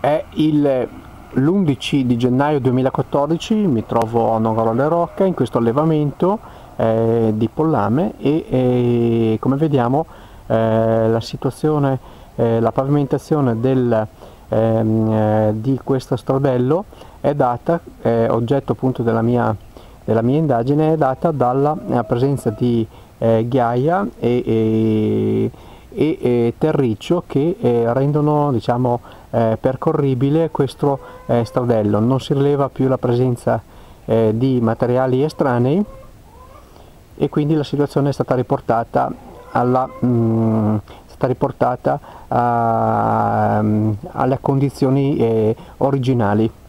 L'11 di gennaio 2014, mi trovo a Nogaro alle Rocche in questo allevamento di pollame e come vediamo la situazione, la pavimentazione di questo stradello è data, oggetto appunto della mia indagine, è data dalla presenza di ghiaia e terriccio che rendono, diciamo, percorribile questo stradello. Non si rileva più la presenza di materiali estranei e quindi la situazione è stata riportata alle condizioni originali.